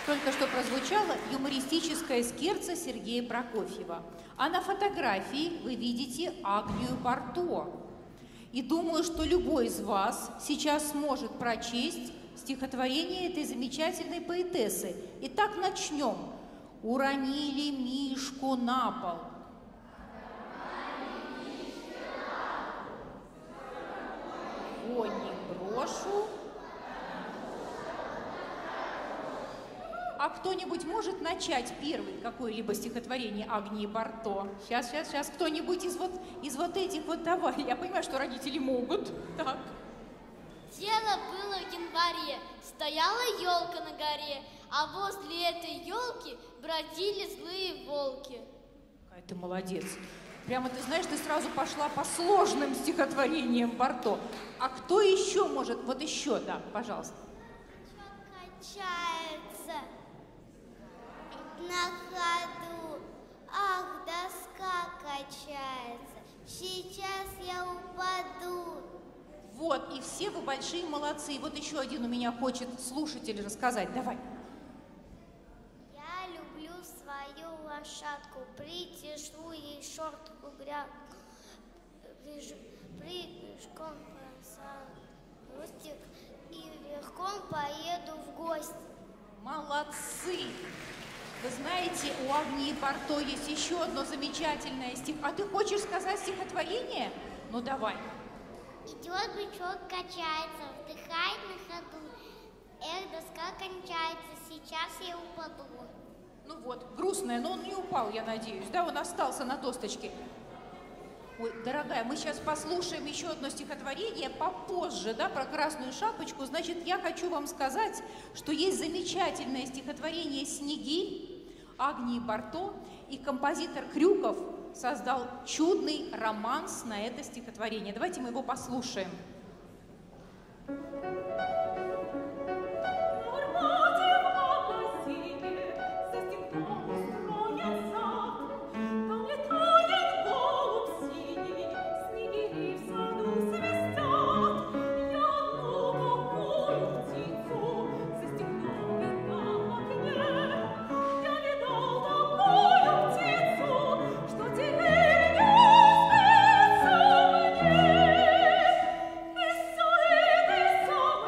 Speaker 1: Только что прозвучала юмористическая скерца Сергея Прокофьева. А на фотографии вы видите Агнию Барто. И думаю, что любой из вас сейчас сможет прочесть стихотворение этой замечательной поэтессы. Итак, начнем. «Уронили Мишку на пол». Его не брошу. А кто-нибудь может начать первый какое-либо стихотворение Агнии Барто? Сейчас, сейчас, сейчас. Кто-нибудь из вот, из вот этих вот давай. Я понимаю, что родители могут. Так.
Speaker 2: Дело было в январе, стояла елка на горе, а возле этой елки бродили злые волки.
Speaker 1: Какая ты молодец. Прямо, ты знаешь, ты сразу пошла по сложным стихотворениям Барто. А кто еще может? Вот еще, да, пожалуйста.
Speaker 2: Качается на ходу, ах, доска качается, сейчас я упаду.
Speaker 1: Вот, и все вы большие молодцы. И вот еще один у меня хочет слушатель рассказать. Давай.
Speaker 2: Я люблю свою лошадку, притяжу ей шортку грядку, прыжком хвостик и верхом поеду в гости.
Speaker 1: Молодцы! Вы знаете, у Агнии Барто есть еще одно замечательное стих. А ты хочешь сказать стихотворение? Ну давай.
Speaker 2: Идет бычок, качается, вдыхает на ходу. Эх, доска кончается, сейчас я упаду.
Speaker 1: Ну вот, грустное, но он не упал, я надеюсь. Да, он остался на досточке. Ой, дорогая, мы сейчас послушаем еще одно стихотворение попозже, да, про Красную Шапочку. Значит, я хочу вам сказать, что есть замечательное стихотворение «Снегирь» Агнии Барто, и композитор Крюков создал чудный романс на это стихотворение. Давайте мы его послушаем.
Speaker 3: Что теперь не спится мне, и все это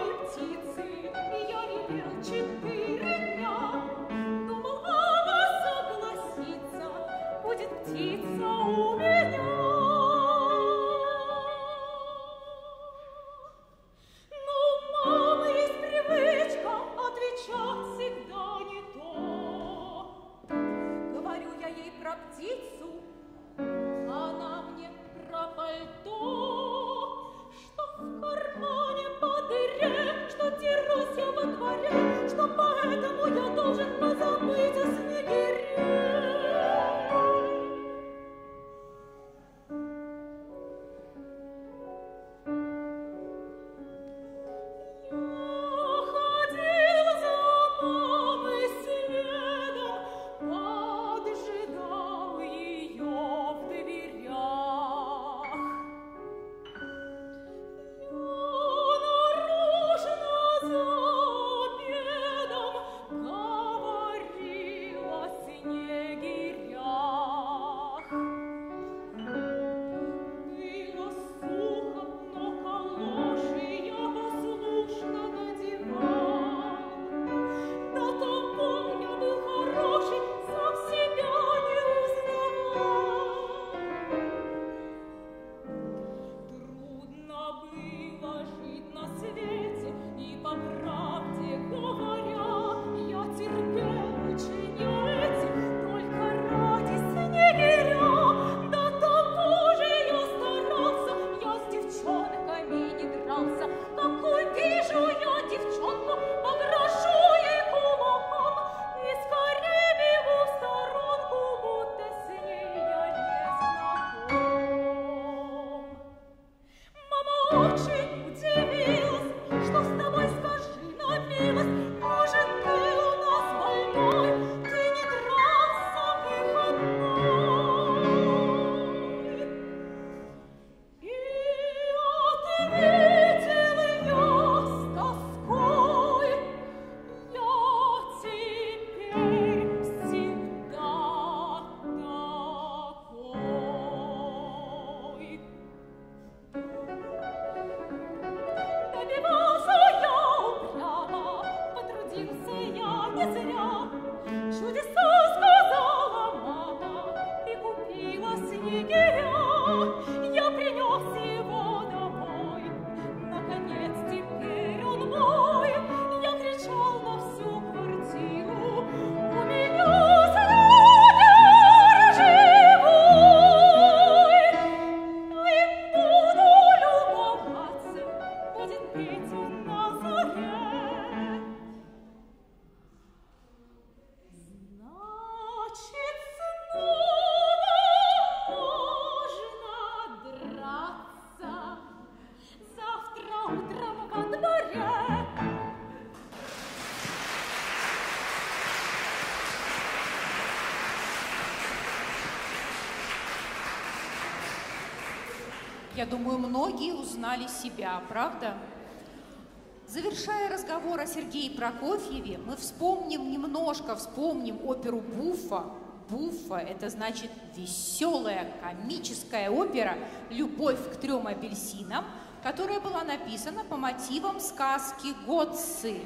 Speaker 1: Я думаю, многие узнали себя, правда? Завершая разговор о Сергее Прокофьеве, мы вспомним немножко, вспомним оперу «Буффа». «Буффа» — это значит веселая, комическая опера «Любовь к трем апельсинам», которая была написана по мотивам сказки «Готцы».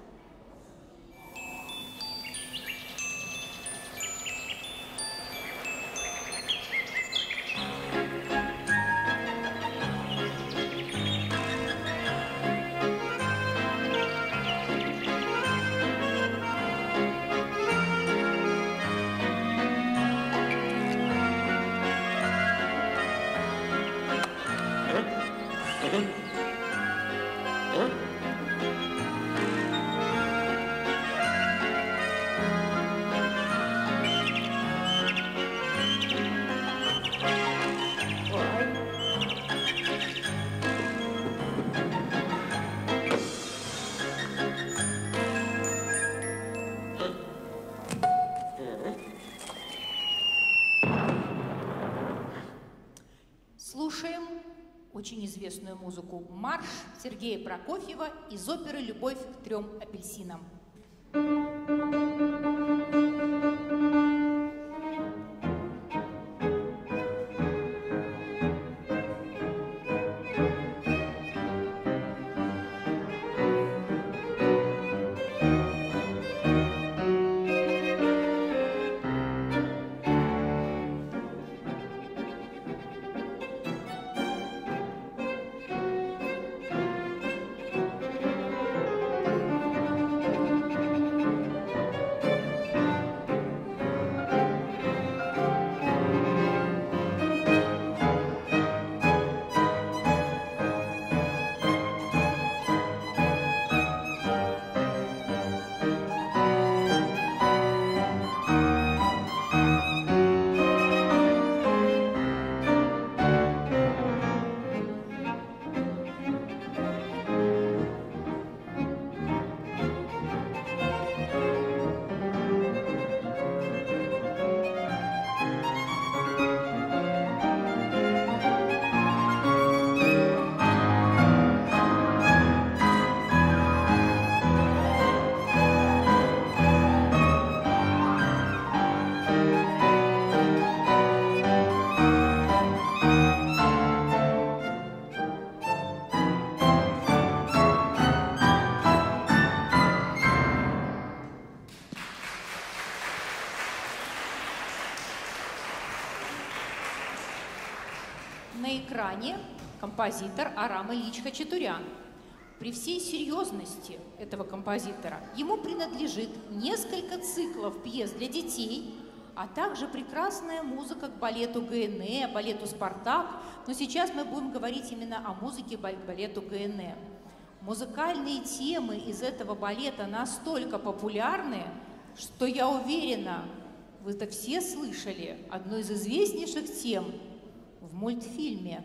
Speaker 1: Слушаем очень известную музыку «Марш» Сергея Прокофьева из оперы «Любовь к трем апельсинам». На экране композитор Арам Ильич Хачатурян. При всей серьезности этого композитора ему принадлежит несколько циклов пьес для детей, а также прекрасная музыка к балету ГНЭ, балету «Спартак». Но сейчас мы будем говорить именно о музыке к балету ГНЭ. Музыкальные темы из этого балета настолько популярны, что я уверена, вы это все слышали, одну из известнейших тем в мультфильме.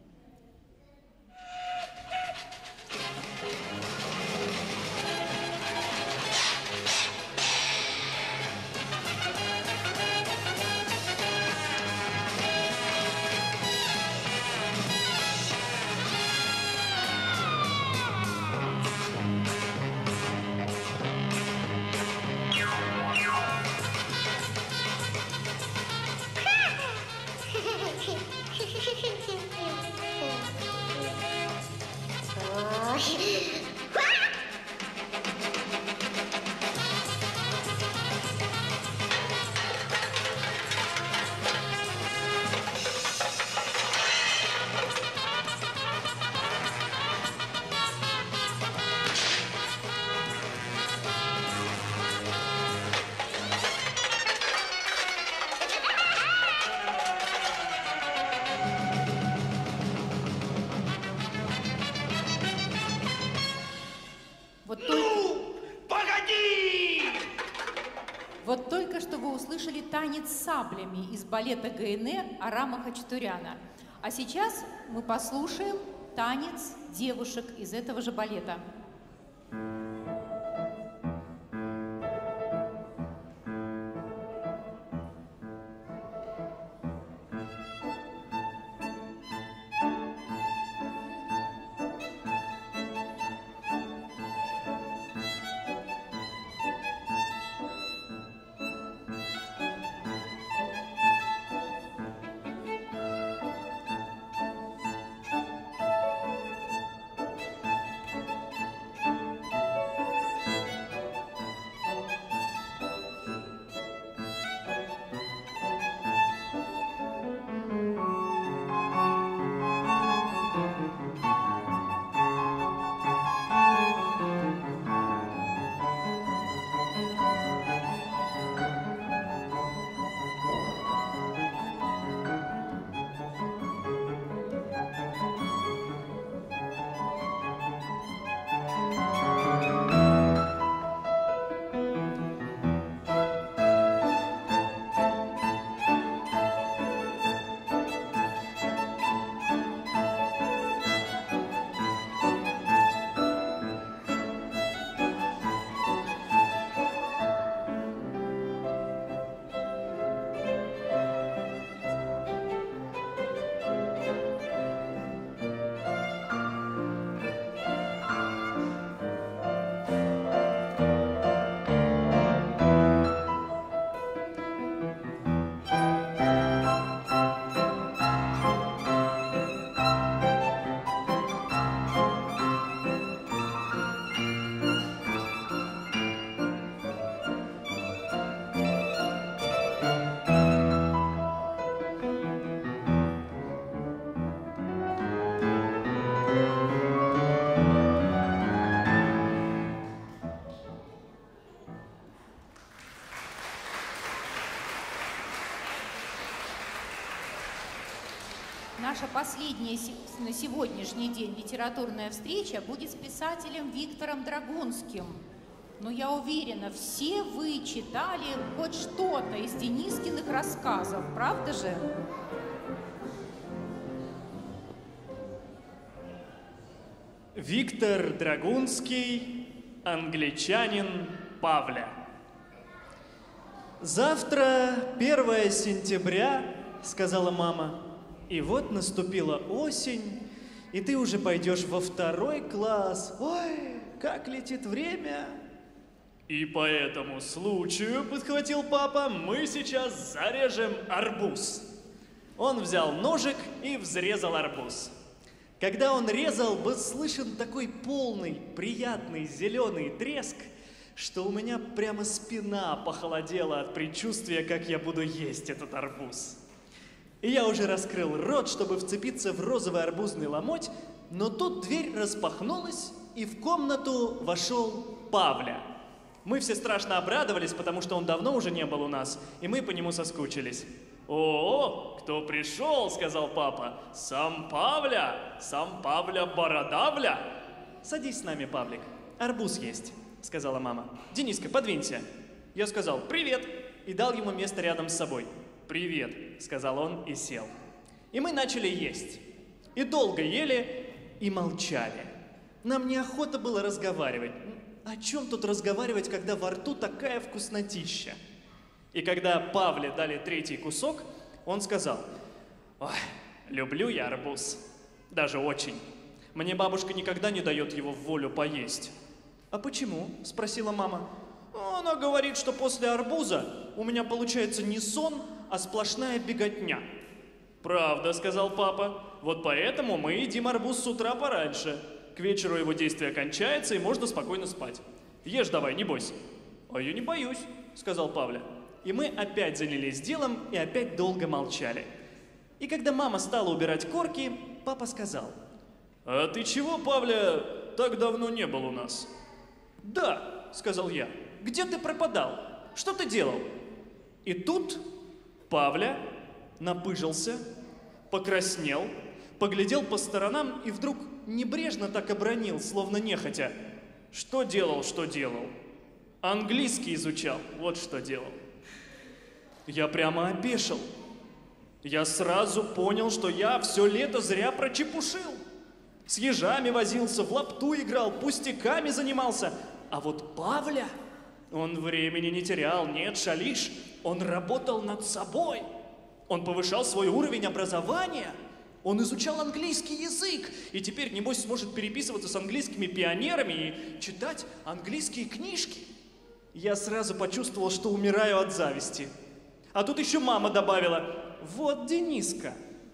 Speaker 1: Вот только...
Speaker 5: Погоди!
Speaker 1: Вот только что вы услышали танец с саблями из балета ГНЭ Арама Хачатуряна. А сейчас мы послушаем танец девушек из этого же балета. наша последняя се- на сегодняшний день литературная встреча будет с писателем Виктором Драгунским. Но я уверена, все вы читали хоть что-то из Денискиных рассказов, правда же?
Speaker 4: Виктор Драгунский, англичанин Павля. «Завтра первое сентября, — сказала мама, — и вот наступила осень, и ты уже пойдешь во второй класс. Ой, как летит время!» «И по этому случаю, — подхватил папа, — мы сейчас зарежем арбуз». Он взял ножик и взрезал арбуз. Когда он резал, был слышен такой полный, приятный зеленый треск, что у меня прямо спина похолодела от предчувствия, как я буду есть этот арбуз. И я уже раскрыл рот, чтобы вцепиться в розовый арбузный ломоть, но тут дверь распахнулась, и в комнату вошел Павля. Мы все страшно обрадовались, потому что он давно уже не был у нас, и мы по нему соскучились. «О, кто пришел, — сказал папа, — сам Павля, сам Павля Бородавля». «Садись с нами, Павлик, арбуз есть», — сказала мама. «Дениска, подвинься». Я сказал «привет» и дал ему место рядом с собой. «Привет», — сказал он и сел. И мы начали есть. И долго ели, и молчали. Нам неохота было разговаривать. О чем тут разговаривать, когда во рту такая вкуснотища? И когда Павле дали третий кусок, он сказал: «Ой, люблю я арбуз, даже очень. Мне бабушка никогда не дает его в волю поесть». «А почему?» – спросила мама. «Она говорит, что после арбуза у меня получается не сон, а сплошная беготня». «Правда», – сказал папа, – «вот поэтому мы едим арбуз с утра пораньше. К вечеру его действие кончается, и можно спокойно спать. Ешь давай, не бойся». «А я не боюсь», – сказал Павля. И мы опять занялись делом и опять долго молчали. И когда мама стала убирать корки, папа сказал: «А ты чего, Павля, так давно не был у нас?» «Да», — сказал я, — «где ты пропадал? Что ты делал?» И тут Павля напыжился, покраснел, поглядел по сторонам и вдруг небрежно так обронил, словно нехотя: «Что делал, что делал? Английский изучал, вот что делал». Я прямо опешил. Я сразу понял, что я все лето зря прочепушил. С ежами возился, в лапту играл, пустяками занимался. А вот Павля, он времени не терял, нет, шалиш, он работал над собой. Он повышал свой уровень образования. Он изучал английский язык. И теперь, небось, сможет переписываться с английскими пионерами и читать английские книжки. Я сразу почувствовал, что умираю от зависти. А тут еще мама добавила: «Вот, Дениска,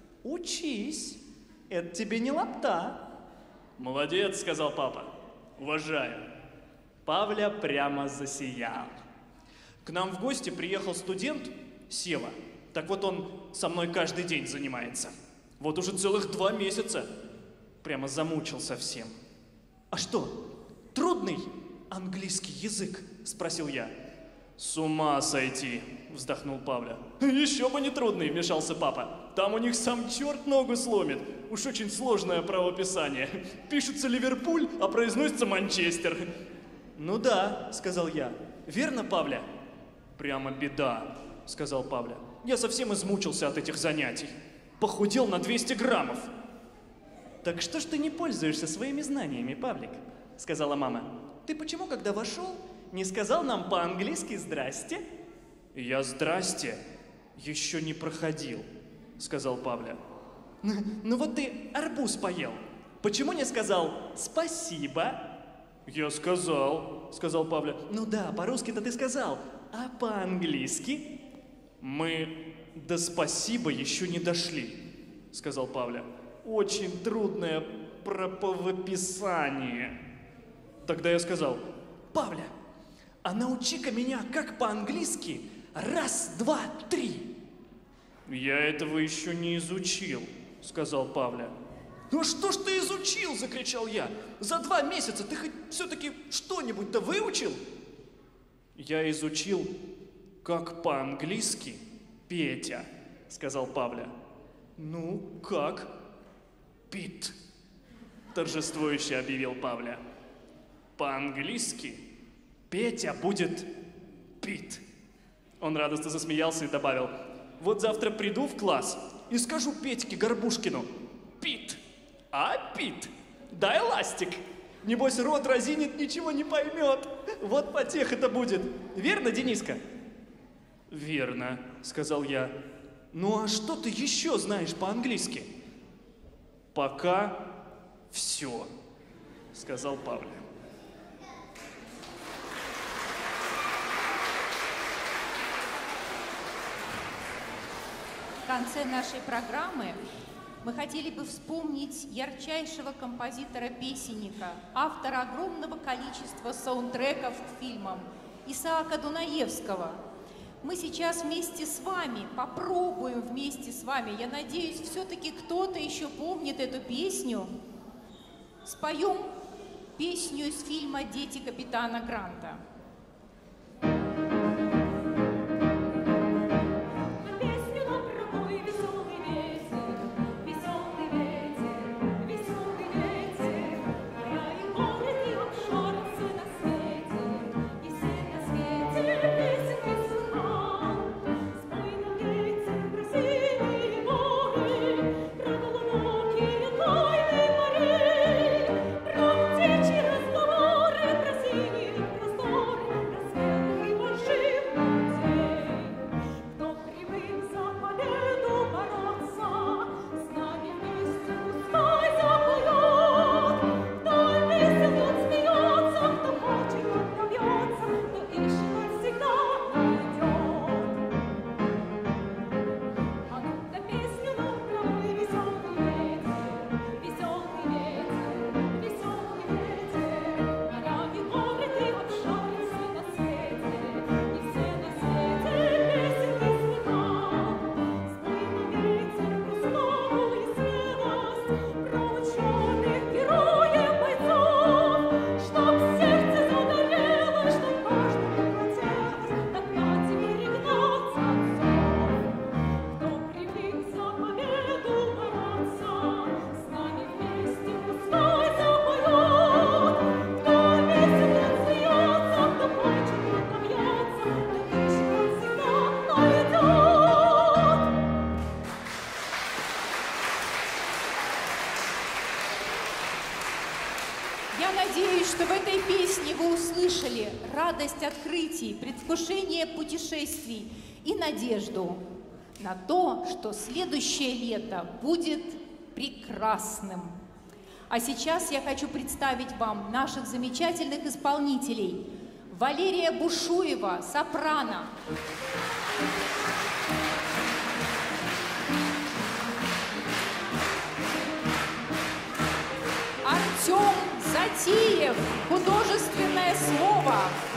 Speaker 4: учись, это тебе не лапта». «Молодец», — сказал папа, — «уважаю». Павля прямо засиял. К нам в гости приехал студент Сева. Так вот он со мной каждый день занимается. Вот уже целых два месяца. Прямо замучил совсем. «А что, трудный английский язык?» — спросил я. «С ума сойти!» — вздохнул Павля. «Еще бы не трудный!» — вмешался папа. «Там у них сам черт ногу сломит. Уж очень сложное правописание. Пишется Ливерпуль, а произносится Манчестер». «Ну да», — сказал я. «Верно, Павля?» «Прямо беда», — сказал Павля. «Я совсем измучился от этих занятий. Похудел на двести граммов». «Так что ж ты не пользуешься своими знаниями, Павлик?» — сказала мама. «Ты почему, когда вошел, не сказал нам по-английски «здрасте»?» «Я «здрасте» еще не проходил», — сказал Павля. «Ну, ну вот ты арбуз поел. Почему не сказал «спасибо»?» «Я сказал», — сказал Павля. «Ну да, по-русски-то ты сказал. А по-английски?» «Мы до «спасибо» еще не дошли», — сказал Павля. «Очень трудное правописание». Тогда я сказал: «Павля, а научи-ка меня, как по-английски раз, два, три». «Я этого еще не изучил», — сказал Павля. «Ну что ж ты изучил?» — закричал я. «За два месяца ты хоть все-таки что-нибудь-то выучил?» «Я изучил, как по-английски Петя», — сказал Павля. Ну, как? Пит. Торжествующе объявил Павля. По-английски Петя будет Пит. Он радостно засмеялся и добавил: вот завтра приду в класс и скажу Петьке Горбушкину: Пит, а Пит, дай ластик. Небось, рот разинет, ничего не поймет. Вот потеха-то будет. Верно, Дениска? Верно, сказал я. Ну а что ты еще знаешь по-английски? Пока все, сказал Павля.
Speaker 1: В конце нашей программы мы хотели бы вспомнить ярчайшего композитора-песенника, автора огромного количества саундтреков к фильмам, Исаака Дунаевского. Мы сейчас вместе с вами, попробуем вместе с вами, я надеюсь, все-таки кто-то еще помнит эту песню, споем песню из фильма «Дети капитана Гранта». Радость открытий, предвкушение путешествий и надежду на то, что следующее лето будет прекрасным. А сейчас я хочу представить вам наших замечательных исполнителей. Валерия Бушуева, сопрано. Артем Затиев, художественное слово.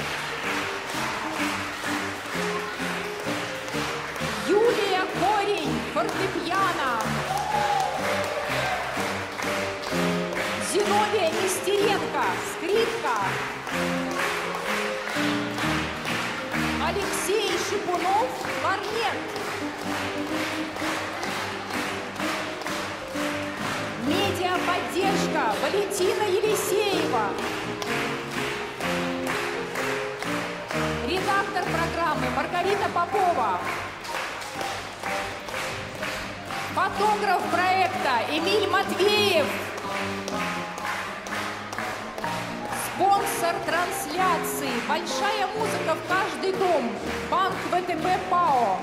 Speaker 1: Юлия Корень, фортепиано. Зиновия Нестеренко, скрипка. Алексей Шипунов, кларнет. Медиаподдержка, Валентина Елисеева. Редактор программы Маргарита Попова. Фотограф проекта Эмиль Матвеев. Спонсор трансляции «Большая музыка в каждый дом», Банк ВТБ ПАО.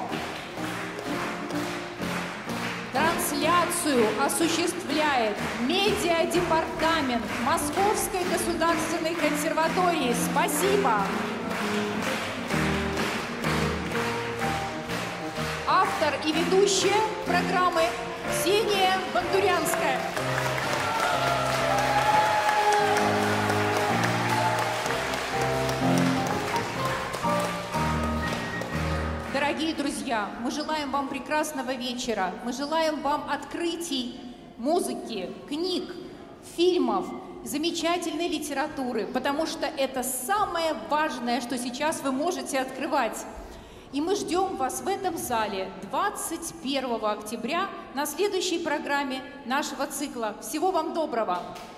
Speaker 1: Трансляцию осуществляет медиадепартамент Московской государственной консерватории. Спасибо! Автор и ведущая программы Ксения Бандурянская. Дорогие друзья, мы желаем вам прекрасного вечера, мы желаем вам открытий музыки, книг, фильмов, замечательной литературы, потому что это самое важное, что сейчас вы можете открывать. И мы ждем вас в этом зале двадцать первого октября на следующей программе нашего цикла. Всего вам доброго!